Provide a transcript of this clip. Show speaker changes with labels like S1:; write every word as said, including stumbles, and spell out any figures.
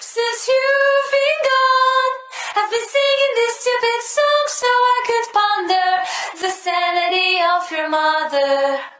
S1: Since you've been gone, I've been singing this stupid song so I could ponder the sanity of your mother.